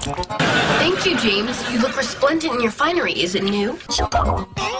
Thank you, James. You look resplendent in your finery. Is it new?